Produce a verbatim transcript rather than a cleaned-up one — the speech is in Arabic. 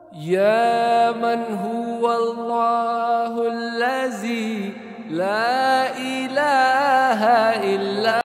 يا من هو الله الذي لا إله إلا